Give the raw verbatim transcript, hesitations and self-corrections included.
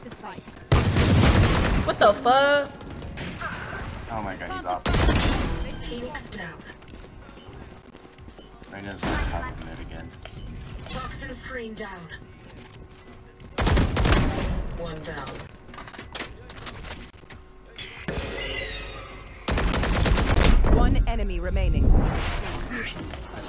the spike. What the fuck? Oh my god, he's off. Phoenix down. Reyna's on top of mid again. Toxin screen down. One down. One enemy remaining.